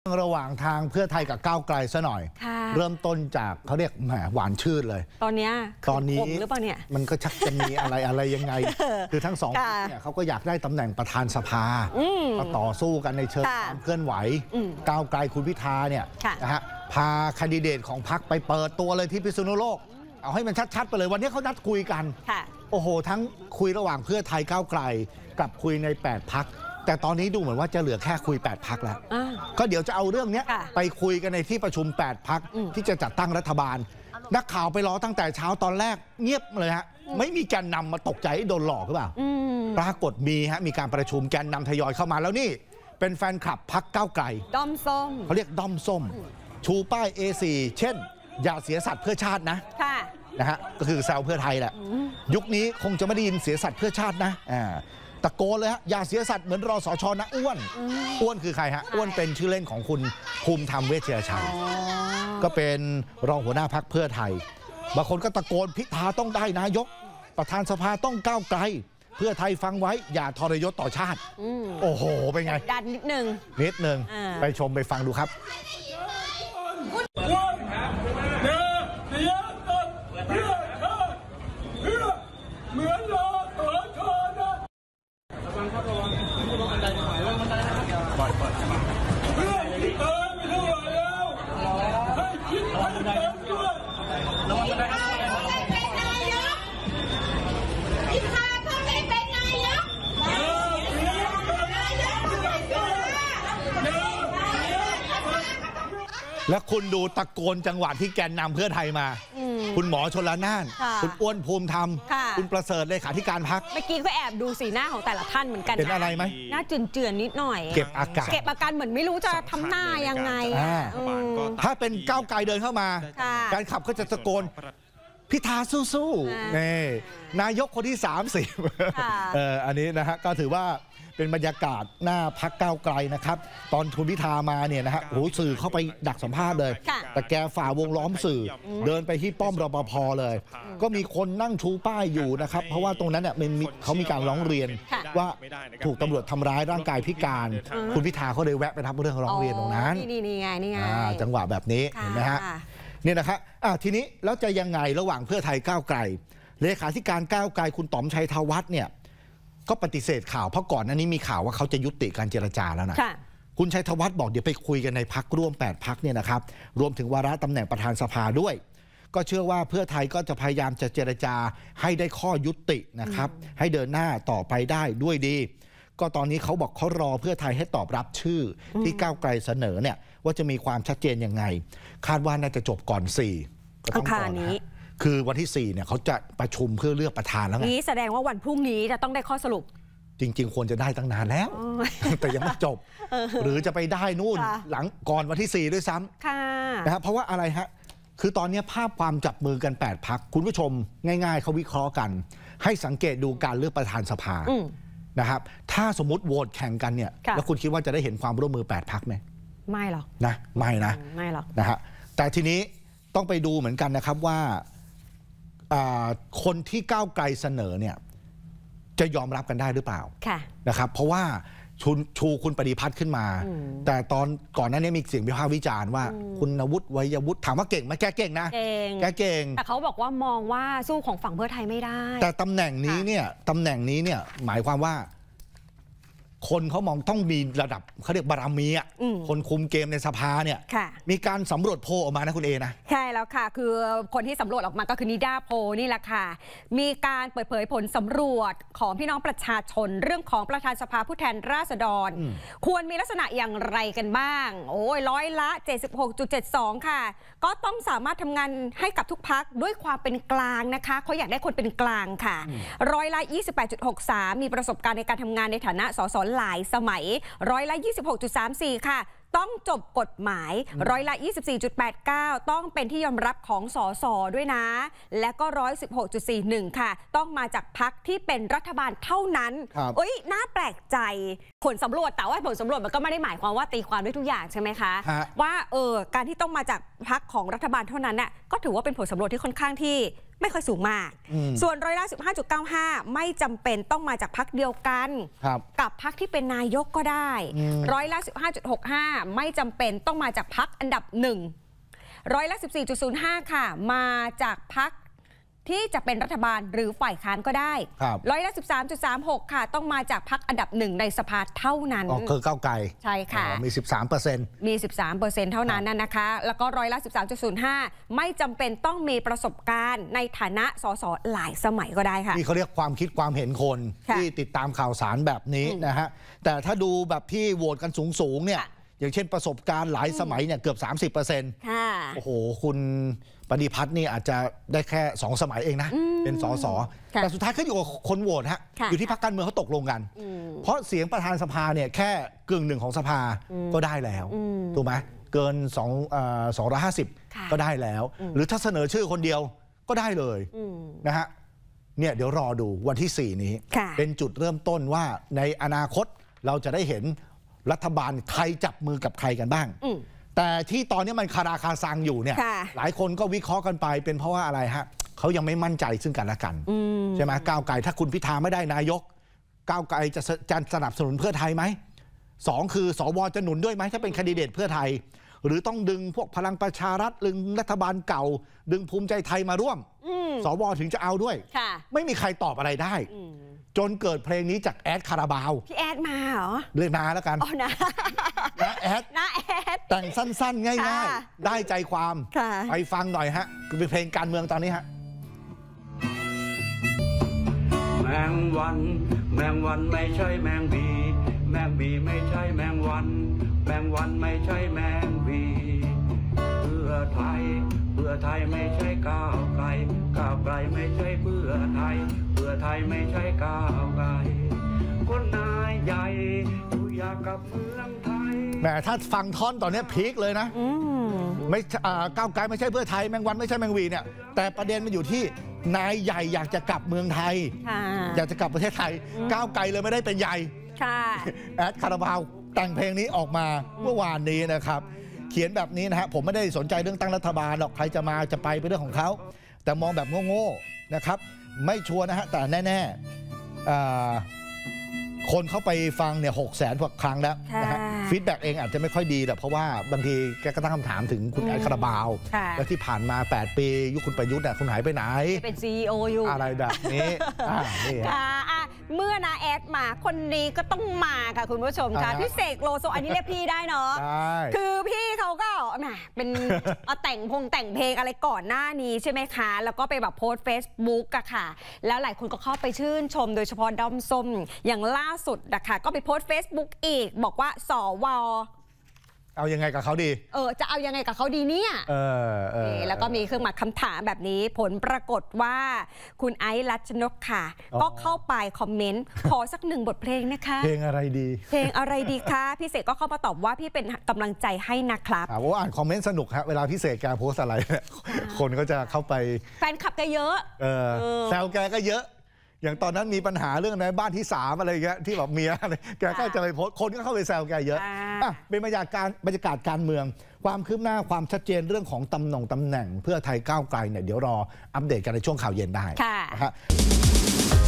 ระหว่างทางเพื่อไทยกับก้าวไกลซะหน่อยเริ่มต้นจากเขาเรียกแหมหวานชื่นเลยตอนนี้หรือเปล่าเนี่ยมันก็ชักจะมีอะไรยังไงคือทั้งสองเนี่ยเขาก็อยากได้ตำแหน่งประธานสภาก็ต่อสู้กันในเชิงความเคลื่อนไหวก้าวไกลคุณพิธาเนี่ยนะฮะพาแคนดิเดตของพรรคไปเปิดตัวเลยที่พิษณุโลกเอาให้มันชัดๆไปเลยวันนี้เขานัดคุยกันโอ้โหทั้งคุยระหว่างเพื่อไทยก้าวไกลกับคุยใน8 พรรคแต่ตอนนี้ดูเหมือนว่าจะเหลือแค่คุย8 พรรคแล้วก็เดี๋ยวจะเอาเรื่องนี้ไปคุยกันในที่ประชุม8 พรรคที่จะจัดตั้งรัฐบาลนักข่าวไปรอตั้งแต่เช้าตอนแรกเงียบเลยฮะไม่มีแกนนำมาตกใจโดนหลอกหรือเปล่าปรากฏมีการประชุมแกนนำทยอยเข้ามาแล้วนี่เป็นแฟนคลับพรรคก้าวไกลด้อมส้มเขาเรียกด้อมส้มชูป้าย A4 เช่นอย่าเสียสัตว์เพื่อชาตินะฮะก็คือแซวเพื่อไทยแหละยุคนี้คงจะไม่ได้ยินเสียสัตว์เพื่อชาตินะตะโกนเลยฮะอย่าเสียสัตว์เหมือนรสช.นะอ้วนคือใครฮะอ้วนเป็นชื่อเล่นของคุณภูมิธรรมเวชยชัยก็เป็นรองหัวหน้าพรรคเพื่อไทยบางคนก็ตะโกนพิธาต้องได้นายกประธานสภาต้องก้าวไกลเพื่อไทยฟังไว้อย่าทรยศต่อชาติโอ้โหเป็นไงดันนิดนึงไปชมไปฟังดูครับแล้วคุณดูตะโกนจังหวะที่แกนนำเพื่อไทยมาคุณหมอชลน่านคุณอ้วนภูมิธรรมคุณประเสริฐเลขาธิการพรรคเมื่อกี้ก็แอบดูสีหน้าของแต่ละท่านเหมือนกันเป็นอะไรไหมหน้าเจือนนิดหน่อยเก็บอาการเหมือนไม่รู้จะทำหน้ายังไงถ้าเป็นก้าวไกลเดินเข้ามาการขับก็จะตะโกนพิธาสู้ๆนี่นายกคนที่30อันนี้นะฮะก็ถือว่าเป็นบรรยากาศหน้าพรรคก้าวไกลนะครับตอนคุณพิธามาเนี่ยนะฮะโอ้สื่อเข้าไปดักสัมภาษณ์เลยแต่แกฝ่าวงล้อมสื่อเดินไปที่ป้อมรปภเลยก็มีคนนั่งชูป้ายอยู่นะครับเพราะว่าตรงนั้นเนี่ยเขามีการร้องเรียนว่าถูกตำรวจทำร้ายร่างกายพิการคุณพิธาเขาเลยแวะไปรับเรื่องร้องเรียนตรงนั้นนี่ไงจังหวะแบบนี้เห็นไหมฮะนี่นะครับทีนี้แล้วจะยังไงระหว่างเพื่อไทยก้าวไกลเลขาธิการก้าวไกลคุณต๋อมชัยธวัฒน์เนี่ยก็ปฏิเสธข่าวเพราะก่อนหน้านี้มีข่าวว่าเขาจะยุติการเจรจาแล้วนะคุณชัยธวัฒน์บอกเดี๋ยวไปคุยกันในพรรคร่วม8 พรรคเนี่ยนะครับรวมถึงวาระตำแหน่งประธานสภาด้วยก็เชื่อว่าเพื่อไทยก็จะพยายามจะเจรจาให้ได้ข้อยุตินะครับให้เดินหน้าต่อไปได้ด้วยดีก็ตอนนี้เขาบอกเขารอเพื่อไทยให้ตอบรับชื่อที่ก้าวไกลเสนอเนี่ยว่าจะมีความชัดเจนยังไงคาดว่าน่าจะจบก่อน4ก็ต้องก่อนนี้คือวันที่4เนี่ยเขาจะประชุมเพื่อเลือกประธานแล้วไงนี้แสดงว่าวันพรุ่งนี้จะต้องได้ข้อสรุปจริงๆควรจะได้ตั้งนานแล้วแต่ยังไม่จบหรือจะไปได้นู่นหลังก่อนวันที่4ด้วยซ้ำนะครับเพราะว่าอะไรฮะคือตอนนี้ภาพความจับมือกัน8 พรรคคุณผู้ชมง่ายๆเขาวิเคราะห์กันให้สังเกตดูการเลือกประธานสภานะครับถ้าสมมติโหวตแข่งกันเนี่ยแล้วคุณคิดว่าจะได้เห็นความร่วมมือ8 พรรคไหมไม่หรอกนะไม่หรอกนะฮะแต่ทีนี้ต้องไปดูเหมือนกันนะครับว่าคนที่ก้าวไกลเสนอเนี่ยจะยอมรับกันได้หรือเปล่านะครับเพราะว่าชูคุณปฏิพัฒน์ขึ้นมาแต่ตอนก่อนหน้านี้มีเสียงวิพากษ์วิจารณ์ว่าคุณวุฒิวัยวุฒิถามว่าเก่งไหมแกเก่งนะแกเก่งแต่เขาบอกว่ามองว่าสู้ของฝั่งเพื่อไทยไม่ได้แต่ตำแหน่งนี้เนี่ยหมายความว่าคนเขามองต้องมีระดับเขาเรียกบารมีอ่ะคนคุมเกมในสภาเนี่ยมีการสำรวจโพลออกมานะคุณเอนะใช่แล้วค่ะคือคนที่สำรวจออกมาก็คือนิด้าโพลนี่แหละค่ะมีการเปิดเผยผลสำรวจของพี่น้องประชาชนเรื่องของประธานสภาผู้แทนราษฎรควรมีลักษณะอย่างไรกันบ้างโอ้ย76.72%ค่ะก็ต้องสามารถทำงานให้กับทุกพรรคด้วยความเป็นกลางนะคะเขาอยากได้คนเป็นกลางค่ะ28.63%มีประสบการณ์ในการทำงานในฐานะสสหลายสมัย26.34%ค่ะต้องจบกฎหมาย24.89%ต้องเป็นที่ยอมรับของสสด้วยนะและก็116.41%ค่ะต้องมาจากพรรคที่เป็นรัฐบาลเท่านั้นน่าแปลกใจผลสำรวจแต่ว่าผลสำรวจมันก็ไม่ได้หมายความว่าตีความได้ทุกอย่างใช่ไหมคะว่าการที่ต้องมาจากพรรคของรัฐบาลเท่านั้นน่ะก็ถือว่าเป็นผลสำรวจที่ค่อนข้างที่ไม่ค่อยสูงมากส่วน15.95ไม่จำเป็นต้องมาจากพรรคเดียวกันกับพรรคที่เป็นนายกก็ได้15.65ไม่จำเป็นต้องมาจากพรรคอันดับ14.05ค่ะมาจากพรรคที่จะเป็นรัฐบาลหรือฝ่ายค้านก็ได้13.36ค่ะต้องมาจากพรรคอันดับ1ในสภาเท่านั้นคือก้าวไกลใช่ค่ะมี 13% มี 13% เท่านั้นนะคะแล้วก็13.05ไม่จำเป็นต้องมีประสบการณ์ในฐานะสสหลายสมัยก็ได้ค่ะนี่เขาเรียกความคิดความเห็นคนที่ติดตามข่าวสารแบบนี้นะฮะแต่ถ้าดูแบบที่โหวตกันสูงๆเนี่ยอย่างเช่นประสบการณ์หลายสมัยเนี่ยเกือบ 30%โอ้โหคุณปฏิพัฒน์นี่อาจจะได้แค่2 สมัยเองนะเป็นสสแต่สุดท้ายขึ้นอยู่กับคนโหวตฮะอยู่ที่พรรคการเมืองเขาตกลงกันเพราะเสียงประธานสภาเนี่ยแค่1/10ของสภาก็ได้แล้วถูกไหมเกิน250ก็ได้แล้วหรือถ้าเสนอชื่อคนเดียวก็ได้เลยนะฮะเนี่ยเดี๋ยวรอดูวันที่4นี้เป็นจุดเริ่มต้นว่าในอนาคตเราจะได้เห็นรัฐบาลไทยจับมือกับใครกันบ้างแต่ที่ตอนนี้มันคาราคาซังอยู่เนี่ยหลายคนก็วิเคราะห์กันไปเป็นเพราะว่าอะไรฮะเขายังไม่มั่นใจซึ่งกันและกันใช่ไหมก้าวไกลถ้าคุณพิธาไม่ได้นายกก้าวไกลจะสนับสนุนเพื่อไทยไหม2คือสวจะหนุนด้วยไหมถ้าเป็นแคนดิเดตเพื่อไทยหรือต้องดึงพวกพลังประชารัฐดึงรัฐบาลเก่าดึงภูมิใจไทยมาร่วมสวถึงจะเอาด้วยไม่มีใครตอบอะไรได้จนเกิดเพลงนี้จากแอดคาราบาวพี่แอดมาเหรอเลยมาแล้วกันนะแอดแต่งสั้นๆง่ายๆได้ใจความไปฟังหน่อยฮะเป็นเพลงการเมืองตอนนี้ฮะแมงวันไม่ใช่แมงบีแมงบีไม่ใช่แมงวันแมงวันไม่ใช่แมงบีเพื่อไทยไม่ใช่ก้าวไกลก้าวไกลไม่ใช่เพื่อไทยไม่ใช่ก้าวไกลคนนายใหญ่อยู่อยากกับเมืองไทยแหมถ้าฟังท่อนตอนนี้พีคเลยนะไม่ก้าวไกลไม่ใช่เพื่อไทยแมงวันไม่ใช่แมงวีเนี่ยแต่ประเด็นมันอยู่ที่นายใหญ่อยากจะกลับเมืองไทยอยากจะกลับประเทศไทยก้าวไกลเลยไม่ได้เป็นใหญ่แอดคาราบาวแต่งเพลงนี้ออกมาเมื่อวานนี้นะครับเขียนแบบนี้นะฮะผมไม่ได้สนใจเรื่องตั้งรัฐบาลหรอกใครจะมาจะไปเป็นเรื่องของเขาแต่มองแบบโง่ๆนะครับไม่ชัวร์นะฮะแต่แน่ๆคนเข้าไปฟังเนี่ย600,000 กว่าครั้งแล้วนะฮะฟีดแบ็กเองอาจจะไม่ค่อยดีแต่เพราะว่าบางทีแกก็ตั้งคำถามถึงคุณแอดคาราบาวแล้วที่ผ่านมา8 ปียุคคุณประยุทธ์คุณหายไปไหนเป็น CEO อยู่อะไรแบบนี้นี่เมื่อนาแอดมาคนนี้ก็ต้องมาค่ะคุณผู้ชมค่ะพี่เสกโลโซอันนี้เรียกพี่ได้เนาะคือพี่เขาก็เป็นแต่งเพลงอะไรก่อนหน้านี้ใช่ไหมคะแล้วก็ไปแบบโพสต์ Facebook อะค่ะแล้วหลายคนก็เข้าไปชื่นชมโดยเฉพาะด้อมส้มอย่างล่าสุดนะคะก็ไปโพสต์ Facebook อีกบอกว่าสวเอายังไงกับเขาดีจะเอายังไงกับเขาดีเนี่ยแล้วก็มีเครื่องหมายคำถามแบบนี้ผลปรากฏว่าคุณไอซ์รัชนกค่ะก็เข้าไปคอมเมนต์ขอสัก1 บทเพลงนะคะเพลงอะไรดีคะพี่เสกก็เข้ามาตอบว่าพี่เป็นกำลังใจให้นะครับว่าอ่านคอมเมนต์สนุกฮะเวลาพี่เสกแกโพสอะไรเนี่ยคนก็จะเข้าไปแฟนคลับแกเยอะแซวแกก็เยอะอย่างตอนนั้นมีปัญหาเรื่องในบ้านที่3อะไรเงี้ยที่แบบเมียอะไรแกก็จะไปโพสคนก็เข้าไปแซวแกเยอะเป็นบรรยากาศการเมืองความคืบหน้าความชัดเจนเรื่องของตำแหน่งเพื่อไทยก้าวไกลเนี่ยเดี๋ยวรออัปเดตกันในช่วงข่าวเย็นได้ค่ะ